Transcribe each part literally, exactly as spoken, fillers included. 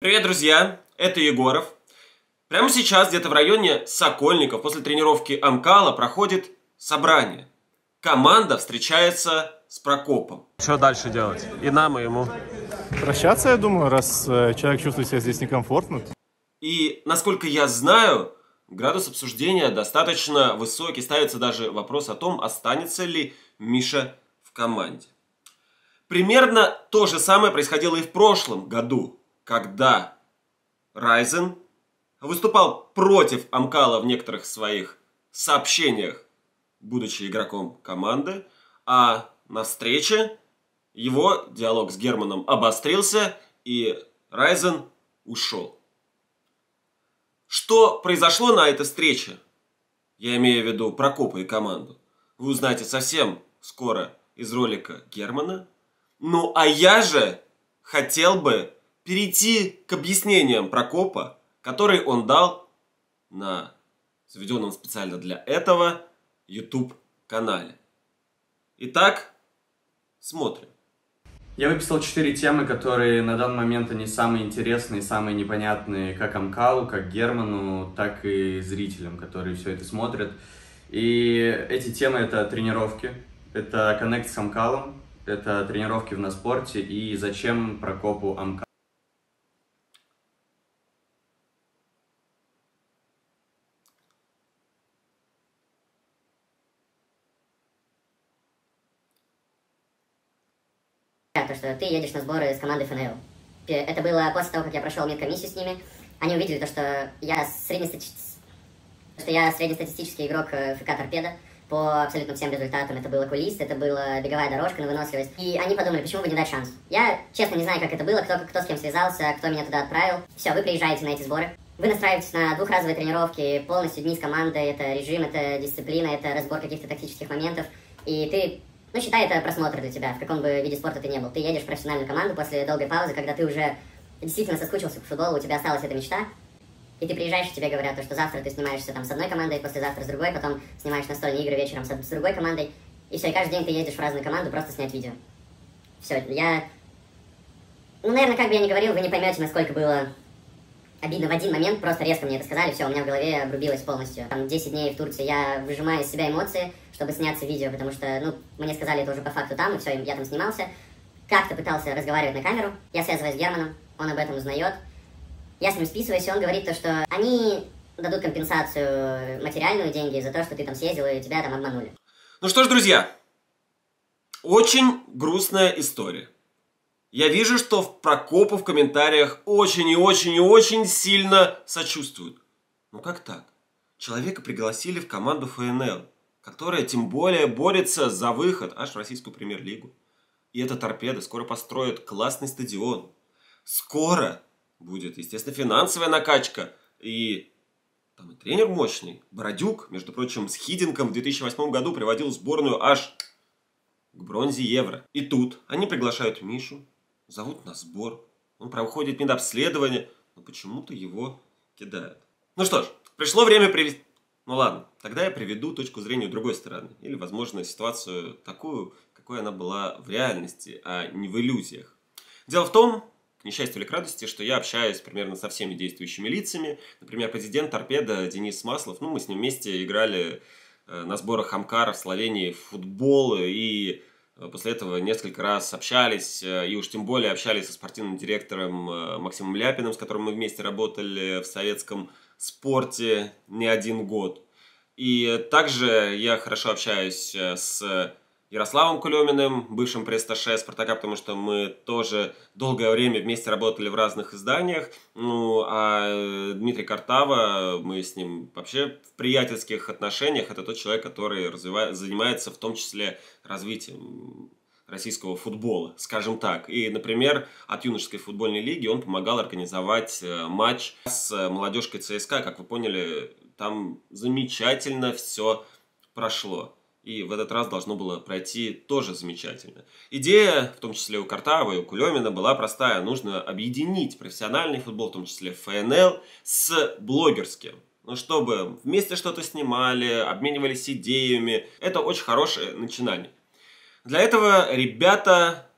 Привет, друзья! Это Егоров. Прямо сейчас, где-то в районе Сокольников, после тренировки Амкала проходит собрание. Команда встречается с Прокопом. Что дальше делать? И нам, и ему. Прощаться, я думаю, раз э, человек чувствует себя здесь некомфортно. И, насколько я знаю, градус обсуждения достаточно высокий. Ставится даже вопрос о том, останется ли Миша в команде. Примерно то же самое происходило и в прошлом году, когда Райзен выступал против Амкала в некоторых своих сообщениях, будучи игроком команды, а на встрече его диалог с Германом обострился, и Райзен ушел. Что произошло на этой встрече, я имею в виду Прокопа и команду, вы узнаете совсем скоро из ролика Германа. Ну а я же хотел бы перейти к объяснениям Прокопа, которые он дал на заведенном специально для этого YouTube-канале. Итак, смотрим. Я выписал четыре темы, которые на данный момент они самые интересные, самые непонятные как Амкалу, как Герману, так и зрителям, которые все это смотрят. И эти темы — это тренировки, это коннект с Амкалом, это тренировки в Наспорте и зачем Прокопу Амкал. То, что ты едешь на сборы с командой эф эн эл. Это было после того, как я прошел медкомиссию с ними. Они увидели то, что я среднестатистический, что я среднестатистический игрок эф ка Торпедо по абсолютно всем результатам. Это был окулист, это была беговая дорожка на выносливость. И они подумали, почему бы не дать шанс. Я, честно, не знаю, как это было, кто, кто с кем связался, кто меня туда отправил. Все, вы приезжаете на эти сборы. Вы настраиваетесь на двухразовые тренировки, полностью дни с командой. Это режим, это дисциплина, это разбор каких-то тактических моментов. И ты... Ну, считай, это просмотр для тебя, в каком бы виде спорта ты не был. Ты едешь в профессиональную команду после долгой паузы, когда ты уже действительно соскучился по футболу, у тебя осталась эта мечта, и ты приезжаешь, и тебе говорят, что завтра ты снимаешься там с одной командой, послезавтра с другой, потом снимаешь настольные игры вечером с, с другой командой, и все, и каждый день ты ездишь в разную команду просто снять видео. Все, я... Ну, наверное, как бы я ни говорил, вы не поймете, насколько было обидно в один момент, просто резко мне это сказали, все, у меня в голове обрубилось полностью. Там десять дней в Турции я выжимаю из себя эмоции, чтобы сняться видео, потому что, ну, мне сказали это уже по факту там, и все, я там снимался. Как-то пытался разговаривать на камеру, я связываюсь с Германом, он об этом узнает. Я с ним списываюсь, и он говорит то, что они дадут компенсацию материальную, деньги за то, что ты там съездил и тебя там обманули. Ну что ж, друзья, очень грустная история. Я вижу, что в Прокопу в комментариях очень и очень и очень сильно сочувствуют. Ну как так? Человека пригласили в команду эф эн эл, которая тем более борется за выход аж в российскую премьер-лигу. И эта Торпедо скоро построит классный стадион. Скоро будет, естественно, финансовая накачка. И там и тренер мощный. Бородюк, между прочим, с Хидинком в две тысячи восьмом году приводил сборную аж к бронзе Евро. И тут они приглашают Мишу, зовут на сбор. Он проходит медобследование, но почему-то его кидают. Ну что ж, пришло время привести... Ну ладно, тогда я приведу точку зрения другой стороны. Или, возможно, ситуацию такую, какой она была в реальности, а не в иллюзиях. Дело в том, к несчастью или к радости, что я общаюсь примерно со всеми действующими лицами. Например, президент Торпедо Денис Маслов. Ну, мы с ним вместе играли на сборах Амкара в Словении в футбол. И после этого несколько раз общались. И уж тем более общались со спортивным директором Максимом Ляпиным, с которым мы вместе работали в советском спорте не один год. И также я хорошо общаюсь с Ярославом Кулеминым, бывшим пресс-атташе Спартака, потому что мы тоже долгое время вместе работали в разных изданиях. Ну, а Дмитрий Картава, мы с ним вообще в приятельских отношениях. Это тот человек, который развивает, занимается в том числе развитием российского футбола, скажем так. И, например, от юношеской футбольной лиги он помогал организовать матч с молодежкой ЦСКА. Как вы поняли, там замечательно все прошло. И в этот раз должно было пройти тоже замечательно. Идея, в том числе у Картава и у Кулемина, была простая. Нужно объединить профессиональный футбол, в том числе эф эн эл, с блогерским. Ну, чтобы вместе что-то снимали, обменивались идеями. Это очень хорошее начинание. Для этого ребята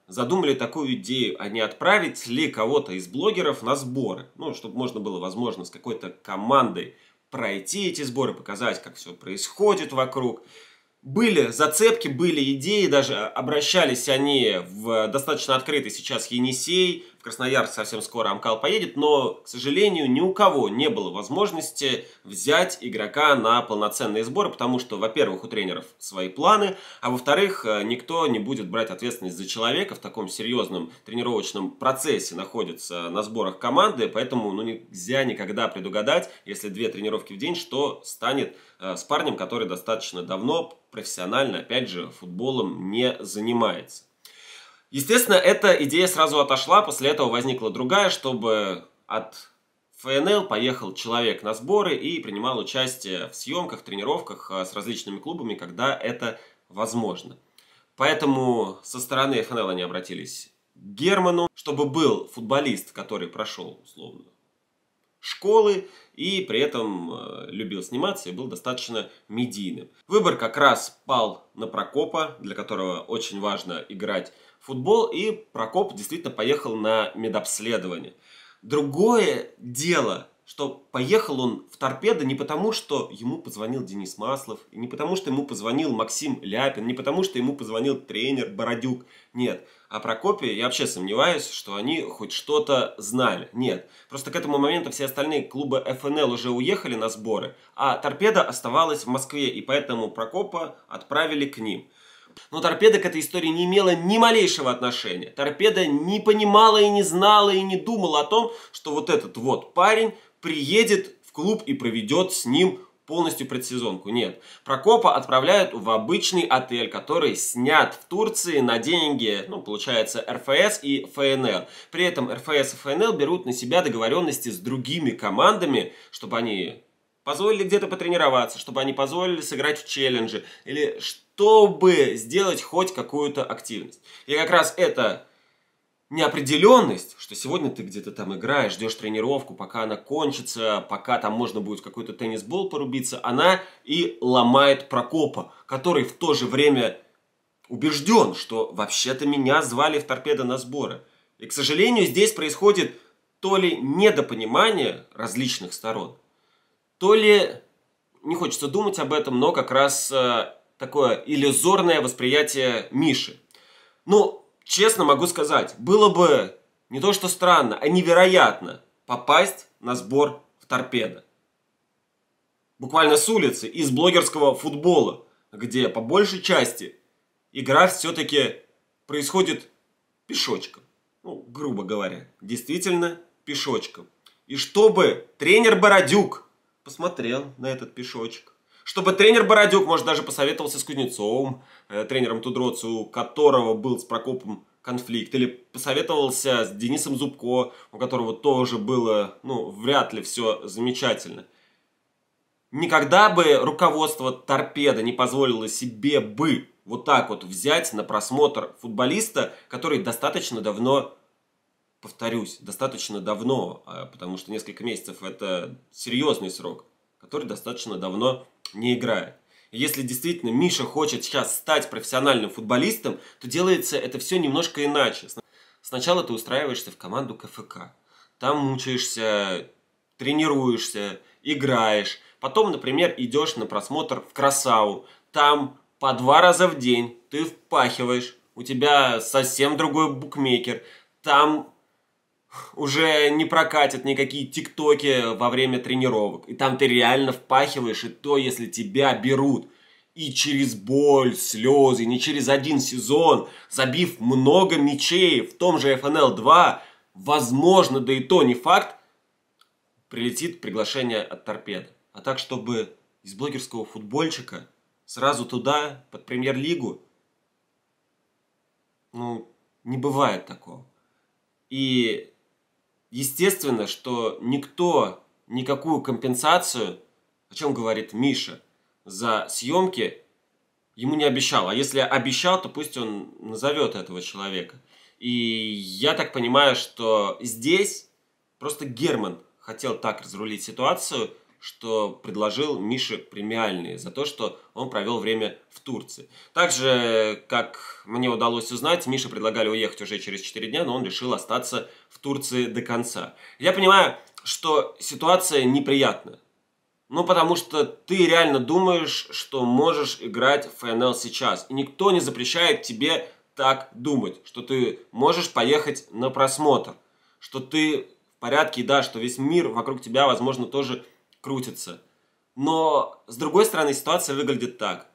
задумали такую идею, а не отправить ли кого-то из блогеров на сборы. Ну, чтобы можно было, возможно, с какой-то командой пройти эти сборы, показать, как все происходит вокруг. Были зацепки, были идеи, даже обращались они в достаточно открытый сейчас Енисей, в Красноярск совсем скоро Амкал поедет, но, к сожалению, ни у кого не было возможности взять игрока на полноценные сборы, потому что, во-первых, у тренеров свои планы, а во-вторых, никто не будет брать ответственность за человека в таком серьезном тренировочном процессе находится на сборах команды, поэтому ну, нельзя никогда предугадать, если две тренировки в день, что станет э, с парнем, который достаточно давно профессионально, опять же, футболом не занимается. Естественно, эта идея сразу отошла, после этого возникла другая, чтобы от ФНЛ поехал человек на сборы и принимал участие в съемках, тренировках с различными клубами, когда это возможно. Поэтому со стороны ФНЛ они обратились к Герману, чтобы был футболист, который прошел, условно, школы и при этом э, любил сниматься и был достаточно медийным. Выбор как раз пал на Прокопа, для которого очень важно играть в футбол, и Прокоп действительно поехал на медобследование. Другое дело, что поехал он в Торпедо не потому, что ему позвонил Денис Маслов, и не потому, что ему позвонил Максим Ляпин, не потому, что ему позвонил тренер Бородюк. Нет. О Прокопе я вообще сомневаюсь, что они хоть что-то знали. Нет. Просто к этому моменту все остальные клубы ФНЛ уже уехали на сборы, а Торпедо оставалась в Москве, и поэтому Прокопа отправили к ним. Но Торпедо к этой истории не имела ни малейшего отношения. Торпедо не понимала и не знала и не думала о том, что вот этот вот парень приедет в клуб и проведет с ним полностью предсезонку. Нет. Прокопа отправляют в обычный отель, который снят в Турции на деньги, ну, получается, эр эф эс и эф эн эл. При этом эр эф эс и эф эн эл берут на себя договоренности с другими командами, чтобы они позволили где-то потренироваться, чтобы они позволили сыграть в челлендже, или чтобы сделать хоть какую-то активность. И как раз это неопределенность, что сегодня ты где-то там играешь, ждешь тренировку, пока она кончится, пока там можно будет какой-то теннисбол порубиться, она и ломает Прокопа, который в то же время убежден, что вообще-то меня звали в Торпедо на сборы. И, к сожалению, здесь происходит то ли недопонимание различных сторон, то ли, не хочется думать об этом, но как раз э, такое иллюзорное восприятие Миши. Ну, честно могу сказать, было бы не то что странно, а невероятно попасть на сбор в Торпедо. Буквально с улицы, из блогерского футбола, где по большей части игра все-таки происходит пешочком. Ну, грубо говоря, действительно пешочком. И чтобы тренер Бородюк посмотрел на этот пешочек, чтобы тренер Бородюк, может, даже посоветовался с Кузнецовым, э, тренером Тудроцу, у которого был с Прокопом конфликт, или посоветовался с Денисом Зубко, у которого тоже было, ну, вряд ли все замечательно. Никогда бы руководство Торпедо не позволило себе бы вот так вот взять на просмотр футболиста, который достаточно давно, повторюсь, достаточно давно, потому что несколько месяцев это серьезный срок, который достаточно давно не играет. И если действительно Миша хочет сейчас стать профессиональным футболистом, то делается это все немножко иначе. Сначала ты устраиваешься в команду ка эф ка, там мучаешься, тренируешься, играешь. Потом, например, идешь на просмотр в Красаву, там по два раза в день ты впахиваешь, у тебя совсем другой букмекер, там уже не прокатят никакие тиктоки во время тренировок. И там ты реально впахиваешь, и то, если тебя берут. И через боль, слезы, не через один сезон, забив много мячей в том же эф эн эл два, возможно, да и то не факт, прилетит приглашение от Торпедо. А так, чтобы из блогерского футбольчика сразу туда, под премьер-лигу, ну, не бывает такого. И естественно, что никто никакую компенсацию, о чем говорит Миша, за съемки ему не обещал. А если обещал, то пусть он назовет этого человека. И я так понимаю, что здесь просто Герман хотел так разрулить ситуацию, что предложил Мише премиальные за то, что он провел время в Турции. Также, как мне удалось узнать, Мише предлагали уехать уже через четыре дня, но он решил остаться в Турции до конца. Я понимаю, что ситуация неприятная. Ну, потому что ты реально думаешь, что можешь играть в эф эн эл сейчас. И никто не запрещает тебе так думать, что ты можешь поехать на просмотр, что ты в порядке, да, что весь мир вокруг тебя, возможно, тоже крутится. Но, с другой стороны, ситуация выглядит так.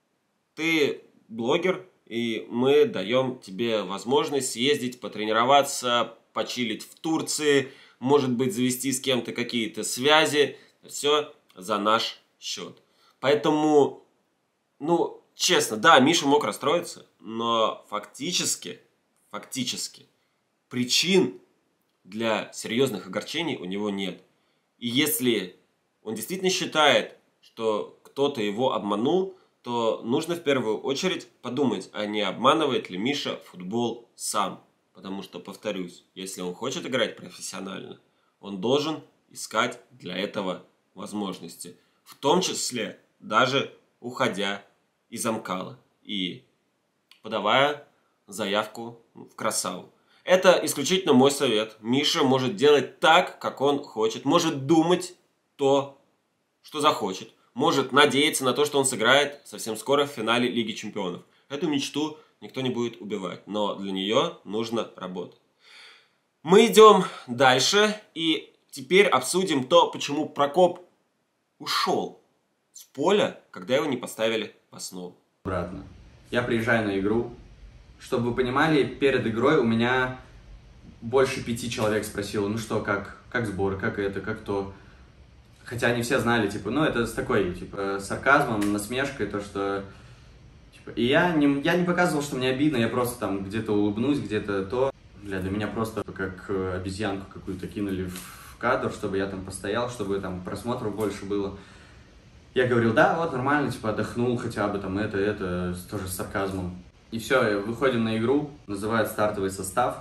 Ты блогер, и мы даем тебе возможность съездить, потренироваться, почилить в Турции, может быть, завести с кем-то какие-то связи. Все за наш счет. Поэтому, ну, честно, да, Миша мог расстроиться, но фактически, фактически, причин для серьезных огорчений у него нет. И если он действительно считает, что кто-то его обманул, то нужно в первую очередь подумать, а не обманывает ли Миша футбол сам. Потому что, повторюсь, если он хочет играть профессионально, он должен искать для этого возможности. В том числе даже уходя из Амкала и подавая заявку в Красаву. Это исключительно мой совет. Миша может делать так, как он хочет. Может думать то, что захочет. Может надеяться на то, что он сыграет совсем скоро в финале Лиги Чемпионов. Эту мечту никто не будет убивать. Но для нее нужно работать. Мы идем дальше. И теперь обсудим то, почему Прокоп ушел с поля, когда его не поставили в основу. Обратно. Я приезжаю на игру. Чтобы вы понимали, перед игрой у меня больше пяти человек спросило, ну что, как, как сбор, как это, как то. Хотя они все знали, типа, ну это с такой, типа, сарказмом, насмешкой, то, что... Типа, и я не, я не показывал, что мне обидно, я просто там где-то улыбнусь, где-то то. Бля, для меня просто как обезьянку какую-то кинули в кадр, чтобы я там постоял, чтобы там просмотров больше было. Я говорил, да, вот нормально, типа, отдохнул хотя бы там это, это, тоже с сарказмом. И все, выходим на игру, называют стартовый состав.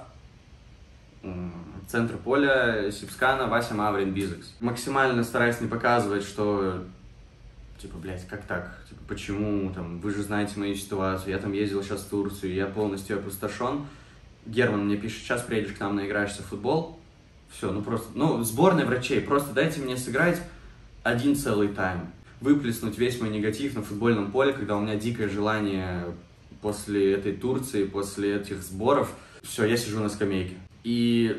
Центр поля, Сипскана, Вася Маврин, Бизекс. Максимально стараюсь не показывать, что, типа, блядь, как так? Типа, почему, там, вы же знаете мою ситуацию, я там ездил сейчас в Турцию, я полностью опустошен. Герман мне пишет, сейчас приедешь к нам, наиграешься в футбол. Все, ну просто, ну, сборная врачей, просто дайте мне сыграть один целый тайм. Выплеснуть весь мой негатив на футбольном поле, когда у меня дикое желание после этой Турции, после этих сборов. Все, я сижу на скамейке. И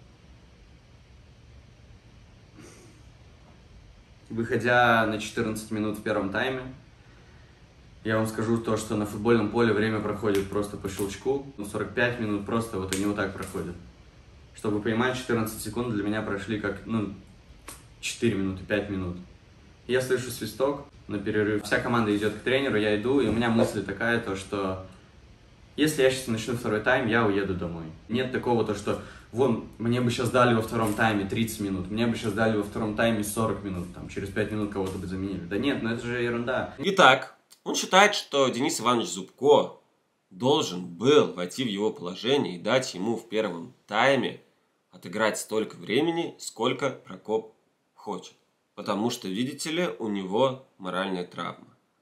выходя на четырнадцать минут в первом тайме, я вам скажу то, что на футбольном поле время проходит просто по щелчку. Ну, сорок пять минут просто вот они вот так проходят. Чтобы понимать, четырнадцать секунд для меня прошли как, ну, четыре минуты, пять минут. Я слышу свисток на перерыв. Вся команда идет к тренеру, я иду, и у меня мысль такая, то, что если я сейчас начну второй тайм, я уеду домой. Нет такого, то, что вон, мне бы сейчас дали во втором тайме тридцать минут, мне бы сейчас дали во втором тайме сорок минут, там, через пять минут кого-то бы заменили. Да нет, ну это же ерунда. Итак, он считает, что Денис Иванович Зубко должен был войти в его положение и дать ему в первом тайме отыграть столько времени, сколько Прокоп хочет. Потому что, видите ли, у него моральная травма.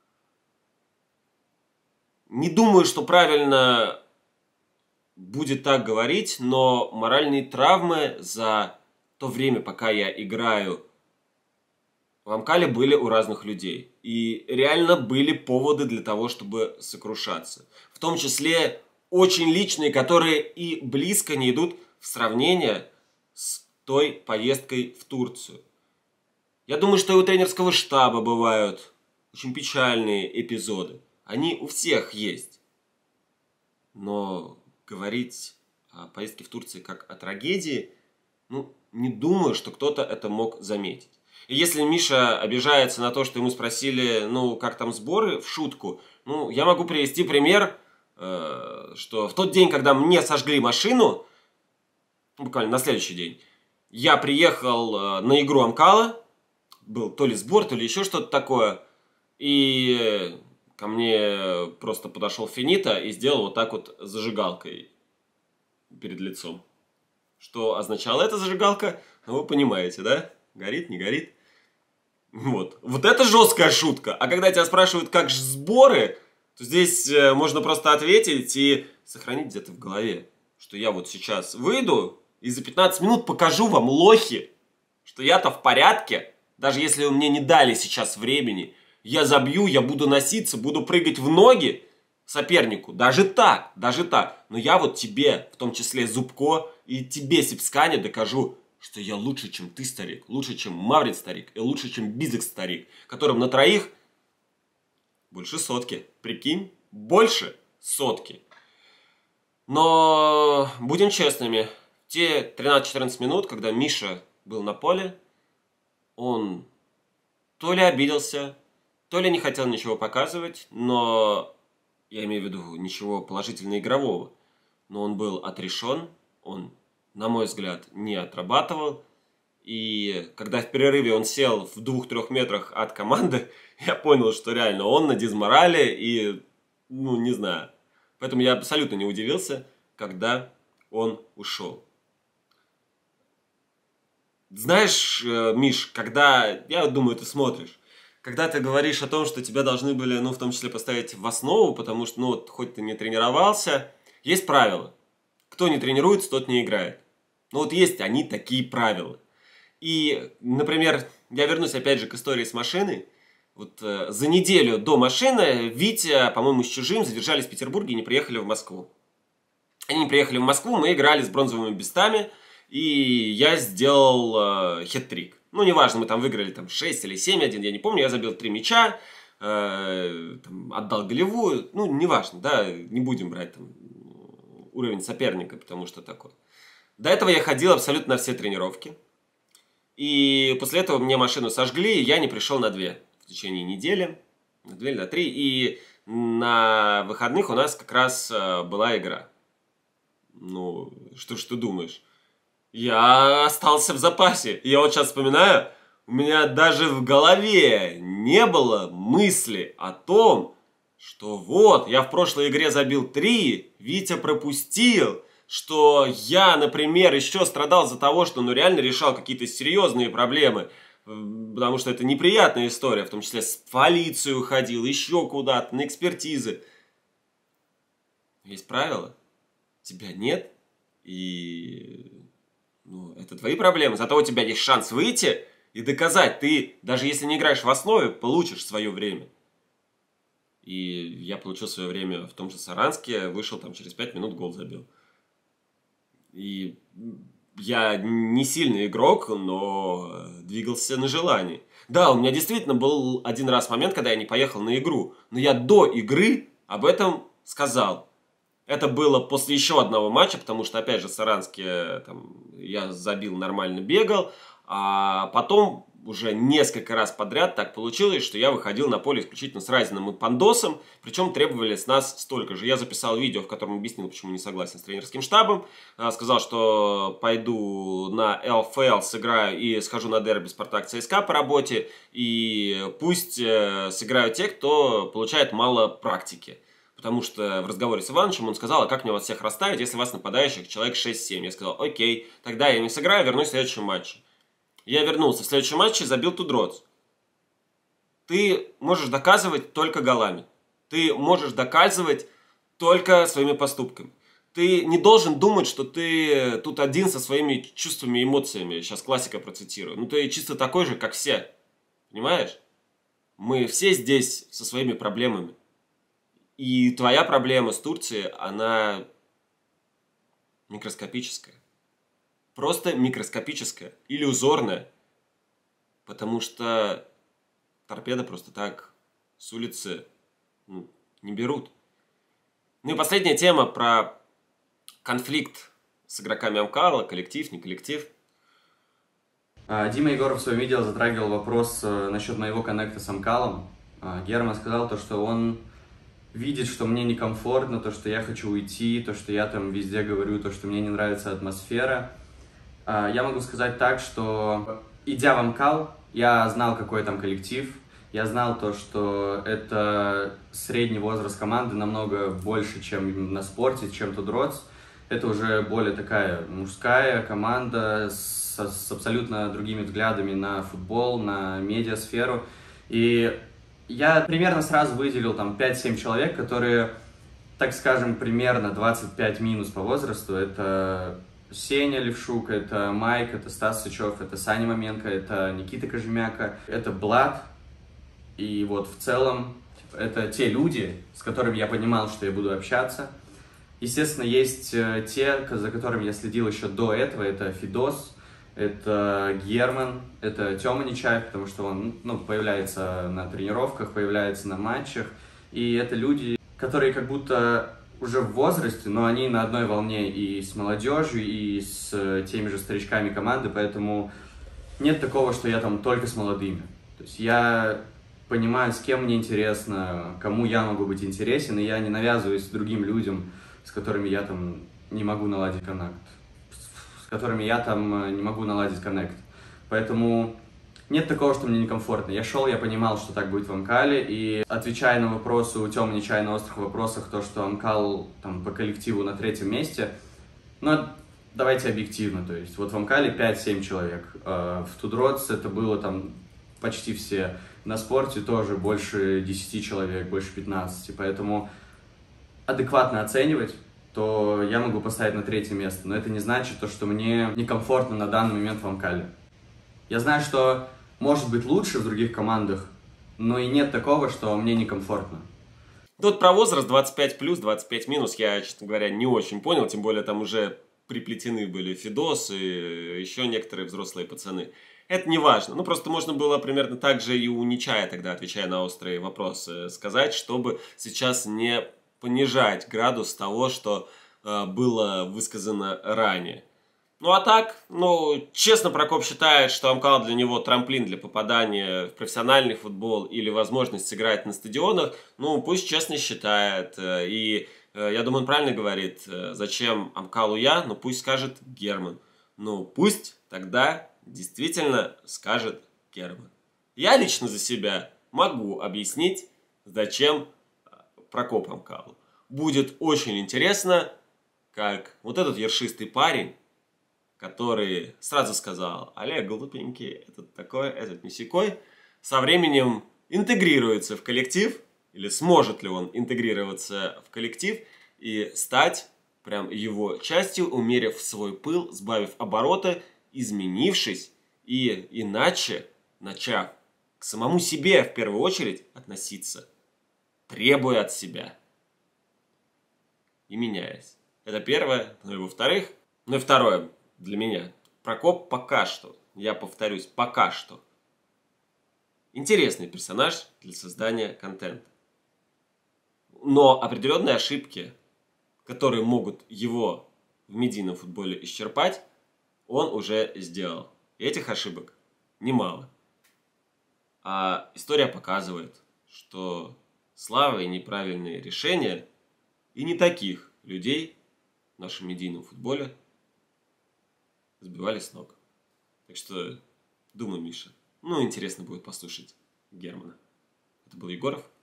Не думаю, что правильно будет так говорить, но моральные травмы за то время, пока я играю в Амкале, были у разных людей. И реально были поводы для того, чтобы сокрушаться. В том числе очень личные, которые и близко не идут в сравнение с той поездкой в Турцию. Я думаю, что и у тренерского штаба бывают очень печальные эпизоды. Они у всех есть. Но говорить о поездке в Турции как о трагедии, ну, не думаю, что кто-то это мог заметить. И если Миша обижается на то, что ему спросили, ну, как там сборы, в шутку, ну, я могу привести пример, э, что в тот день, когда мне сожгли машину, буквально на следующий день, я приехал э, на игру Амкала, был то ли сбор, то ли еще что-то такое, и ко мне просто подошел Финита и сделал вот так вот зажигалкой перед лицом. Что означала эта зажигалка? Ну, вы понимаете, да? Горит, не горит. Вот. Вот это жесткая шутка. А когда тебя спрашивают, как же сборы, то здесь э, можно просто ответить и сохранить где-то в голове, что я вот сейчас выйду и за пятнадцать минут покажу вам, лохи, что я-то в порядке. Даже если вы мне не дали сейчас времени, я забью, я буду носиться, буду прыгать в ноги сопернику. Даже так, даже так. Но я вот тебе, в том числе Зубко, и тебе, Сипскане, докажу, что я лучше, чем ты, старик, лучше, чем Маврит, старик, и лучше, чем Бизик, старик, которым на троих больше сотки. Прикинь, больше сотки. Но будем честными, те тринадцать-четырнадцать минут, когда Миша был на поле, он то ли обиделся, то ли не хотел ничего показывать, но я имею в виду ничего положительно игрового. Но он был отрешен, он, на мой взгляд, не отрабатывал. И когда в перерыве он сел в двух-трех метрах от команды, я понял, что реально он на дизморале и, ну, не знаю. Поэтому я абсолютно не удивился, когда он ушел. Знаешь, Миш, когда, я думаю, ты смотришь, когда ты говоришь о том, что тебя должны были, ну, в том числе поставить в основу, потому что, ну, вот, хоть ты не тренировался, есть правила. Кто не тренируется, тот не играет. Ну, вот есть они такие правила. И, например, я вернусь опять же к истории с машиной. Вот э, за неделю до машины Витя, по-моему, с Чужим задержались в Петербурге и не приехали в Москву. Они не приехали в Москву, мы играли с бронзовыми бестами, и я сделал э, хет-трик. Ну, неважно, мы там выиграли там, шесть или семь один, я не помню, я забил три мяча, э, там, отдал голевую, ну, неважно, да, не будем брать там уровень соперника, потому что такое. До этого я ходил абсолютно на все тренировки, и после этого мне машину сожгли, и я не пришел на две в течение недели, на две или на три, и на выходных у нас как раз э, была игра. Ну, что ж ты думаешь? Я остался в запасе. Я вот сейчас вспоминаю, у меня даже в голове не было мысли о том, что вот, я в прошлой игре забил три, Витя пропустил, что я, например, еще страдал за того, что ну реально решал какие-то серьезные проблемы, потому что это неприятная история, в том числе в полицию ходил, еще куда-то, на экспертизы. Есть правила, тебя нет, и ну, это твои проблемы. Зато у тебя есть шанс выйти и доказать, ты, даже если не играешь в основе, получишь свое время. И я получил свое время в том же Саранске, вышел там через пять минут, гол забил. И я не сильный игрок, но двигался на желании. Да, у меня действительно был один раз момент, когда я не поехал на игру, но я до игры об этом сказал. Это было после еще одного матча, потому что, опять же, в Саранске там, я забил, нормально бегал, а потом уже несколько раз подряд так получилось, что я выходил на поле исключительно с Разиным и Пандосом, причем требовали с нас столько же. Я записал видео, в котором объяснил, почему не согласен с тренерским штабом, сказал, что пойду на эл эф эл, сыграю и схожу на дерби Спартак ЦСКА по работе, и пусть сыграют те, кто получает мало практики. Потому что в разговоре с Ивановичем он сказал, а как мне вас всех расставить, если у вас нападающих человек шесть-семь. Я сказал, окей, тогда я не сыграю, вернусь в следующем матче. Я вернулся в следующем матче, забил Тудроц. Ты можешь доказывать только голами. Ты можешь доказывать только своими поступками. Ты не должен думать, что ты тут один со своими чувствами и эмоциями. Сейчас классика процитирую. Ну ты чисто такой же, как все. Понимаешь? Мы все здесь со своими проблемами. И твоя проблема с Турцией, она микроскопическая. Просто микроскопическая, иллюзорная. Потому что торпеды просто так с улицы ну, не берут. Ну и последняя тема про конфликт с игроками Амкала, коллектив, не коллектив. Дима Егоров в своем видео затрагивал вопрос насчет моего коннекта с Амкалом. Герман сказал то, что он видит, что мне некомфортно, то, что я хочу уйти, то, что я там везде говорю, то, что мне не нравится атмосфера. Я могу сказать так, что идя в Амкал, я знал, какой там коллектив, я знал то, что это средний возраст команды намного больше, чем на спорте, чем Тудроц. Это уже более такая мужская команда с с, с абсолютно другими взглядами на футбол, на медиасферу. И я примерно сразу выделил там пять-семь человек, которые, так скажем, примерно двадцать пять минус по возрасту. Это Сеня Левшук, это Майк, это Стас Сычев, это Саня Маменко, это Никита Кожемяка, это Блад. И вот в целом это те люди, с которыми я понимал, что я буду общаться. Естественно, есть те, за которыми я следил еще до этого. Это Фидос, это Герман, это Тёма Нечаев, потому что он ну, появляется на тренировках, появляется на матчах. И это люди, которые как будто уже в возрасте, но они на одной волне и с молодежью, и с теми же старичками команды, поэтому нет такого, что я там только с молодыми. То есть я понимаю, с кем мне интересно, кому я могу быть интересен, и я не навязываюсь другим людям, с которыми я там не могу наладить коннект, с которыми я там не могу наладить коннект. Поэтому нет такого, что мне некомфортно. Я шел, я понимал, что так будет в Амкале, и отвечая на вопросы у Тёмы Нечая на острых вопросах, то, что Амкал там по коллективу на третьем месте, но давайте объективно, то есть вот в Амкале пять-семь человек, в Тудроц это было там почти все, на спорте тоже больше десяти человек, больше пятнадцати, поэтому адекватно оценивать, то я могу поставить на третье место, но это не значит то, что мне некомфортно на данный момент в Амкале. Я знаю, что может быть лучше в других командах, но и нет такого, что мне некомфортно. Тут про возраст двадцать пять плюс, двадцать пять минус я, честно говоря, не очень понял, тем более там уже приплетены были Фидос и еще некоторые взрослые пацаны. Это не важно. Ну, просто можно было примерно так же и у Нечая тогда, отвечая на острые вопросы, сказать, чтобы сейчас не понижать градус того, что э, было высказано ранее. Ну, а так, ну, честно, Прокоп считает, что Амкал для него трамплин для попадания в профессиональный футбол или возможность сыграть на стадионах. Ну, пусть честно считает. И э, я думаю, он правильно говорит, э, зачем Амкалу я, ну, пусть скажет Герман. Ну, пусть тогда действительно скажет Герман. Я лично за себя могу объяснить, зачем Прокоп Амкалу. Будет очень интересно, как вот этот ершистый парень, который сразу сказал: Олег, глупенький, этот такой, этот не сякой, со временем интегрируется в коллектив, или сможет ли он интегрироваться в коллектив и стать прям его частью, умерив свой пыл, сбавив обороты, изменившись и иначе начав к самому себе в первую очередь относиться, требуя от себя и меняясь. Это первое. Ну и во-вторых, ну и второе для меня. Прокоп пока что, я повторюсь, пока что интересный персонаж для создания контента. Но определенные ошибки, которые могут его в медийном футболе исчерпать, он уже сделал. И этих ошибок немало. А история показывает, что слава и неправильные решения и не таких людей в нашем медийном футболе сбивали с ног. Так что, думаю, Миша, ну, интересно будет послушать Германа. Это был Егоров.